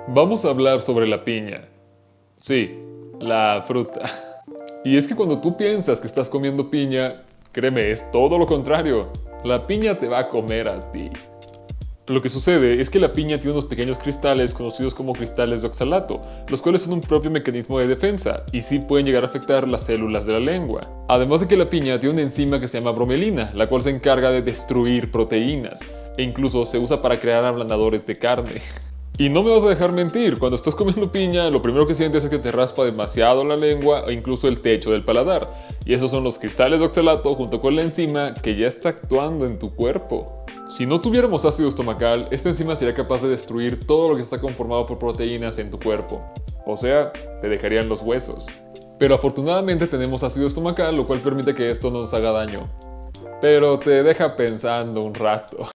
Vamos a hablar sobre la piña. Sí, la fruta. Y es que cuando tú piensas que estás comiendo piña, créeme, es todo lo contrario. La piña te va a comer a ti. Lo que sucede es que la piña tiene unos pequeños cristales conocidos como cristales de oxalato, los cuales son un propio mecanismo de defensa y sí pueden llegar a afectar las células de la lengua. Además de que la piña tiene una enzima que se llama bromelina, la cual se encarga de destruir proteínas e incluso se usa para crear ablandadores de carne. Y no me vas a dejar mentir, cuando estás comiendo piña, lo primero que sientes es que te raspa demasiado la lengua o incluso el techo del paladar. Y esos son los cristales de oxalato junto con la enzima que ya está actuando en tu cuerpo. Si no tuviéramos ácido estomacal, esta enzima sería capaz de destruir todo lo que está conformado por proteínas en tu cuerpo. O sea, te dejarían los huesos. Pero afortunadamente tenemos ácido estomacal, lo cual permite que esto no nos haga daño. Pero te deja pensando un rato.